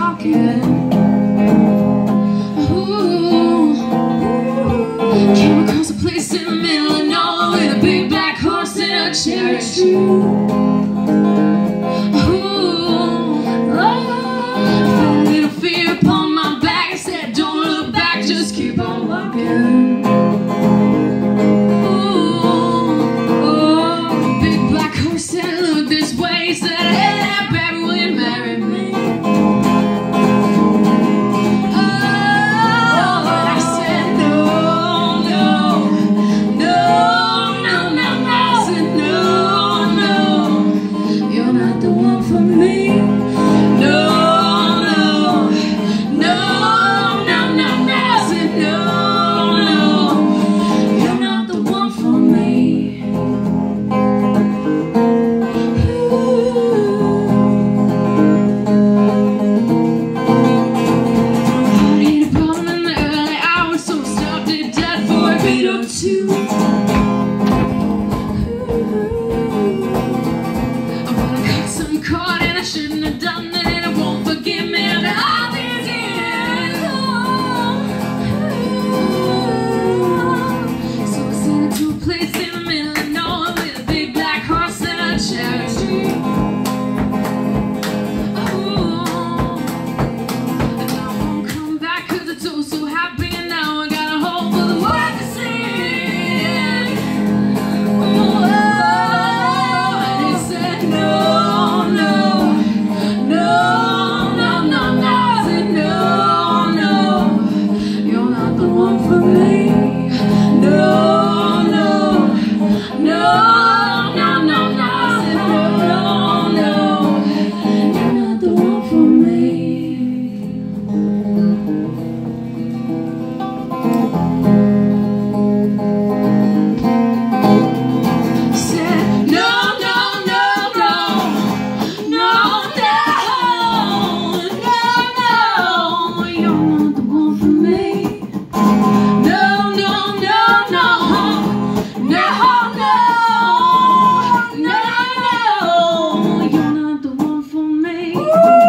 walking. Ooh, came across a place in the middle of nowhere with a big black horse and a cherry tree. Ooh, felt a little fear upon my back. I said, don't look back, just keep on walking. He said, hey there, baby, will you marry me? Oh, but I said, no, no, no, no, no, no. I said, no, no, you're not the one for me. No, no, no, no, no, no. I said, no, no, you're not the one for me. Shouldn't have done it, and it won't forgive me after all these years. So I sent it to a place in the middle of nowhere with a big black horse and a cherry tree. And I won't come back 'cause it's oh so happy, and now I got a hole for the world to see. And he said no. Ooh.